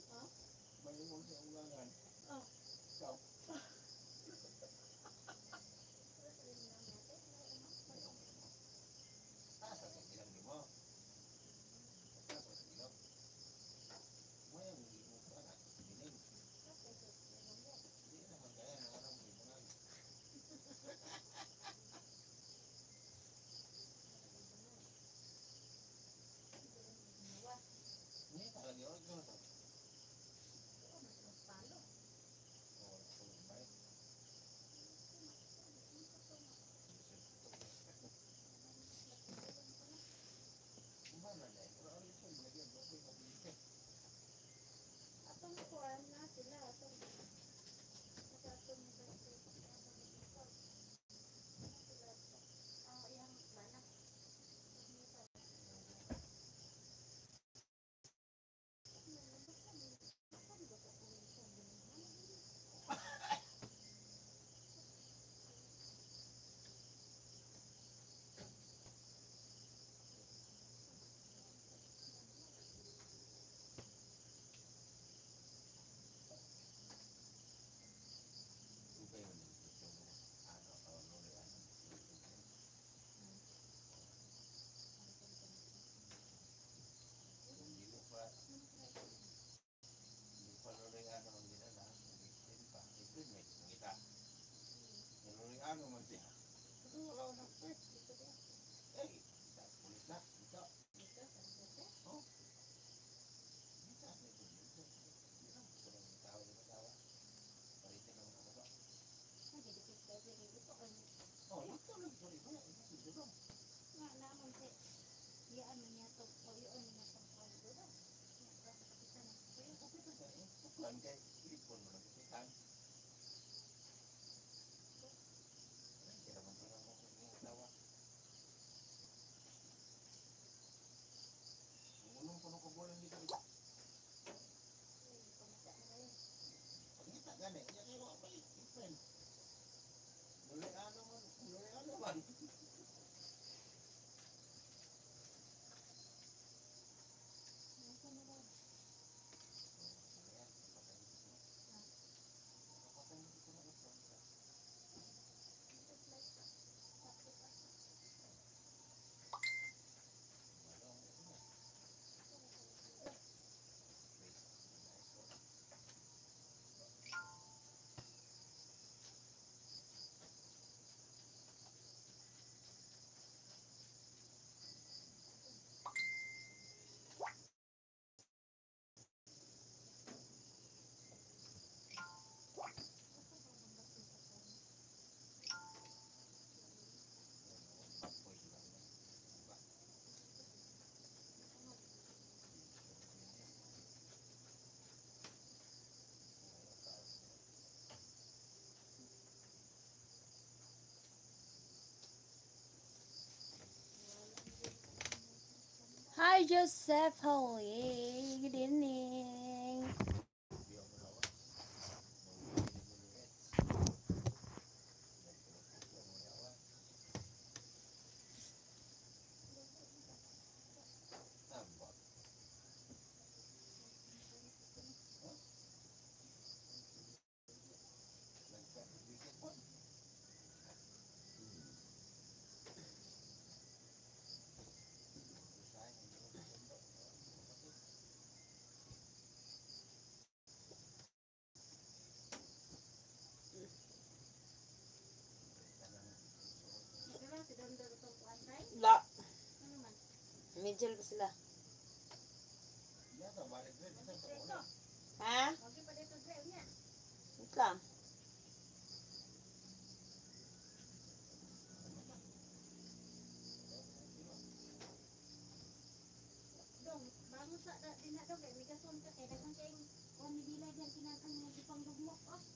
Oh? Mayroon sa ulangan. Oh. Ikaw. Asa sa bilang ni mo? Asa sa bilang? Mo yung hindi mo pa na. Biling. Hindi naman kaya na alam mo yung mga. Ini kalau dia orang tu macam. Oh, tu baik. Mana dah? Orang itu lagi yang berapa yang beli. Atong kuan na sila atong atong yang mana? Apa yang ni? Ano kalau nuri ano? Hindi mo pa nuri ano ang ginana. Hindi pa. Ito may kita. Nuri ano man siya. Ito wala ko na pwede. Eh, kita pulis na. Ito. Oh. Kita ito. Hindi lang. Ito lang yung tao. Palitin lang ako ba? Oh, ito lang. Sorry ba? Ito lang. Nga naman si diyan niya to poyon niya tong kaldo daw. Sa kapitan. Bukan kay ipon mo lang kapitan. Kira man pala mo kung tawa. Unong puno ko bolang dito. Pagita gani, ya kay wa pa ipon. Dili ano man. Hi, Joseph. Holy. Good evening. La. Medyo ba sila? Ha? Wait lang. Dong, bangun sa dinadong kay migason ka kay daghang kay on nila diyan kinatang mo gipang dugmok.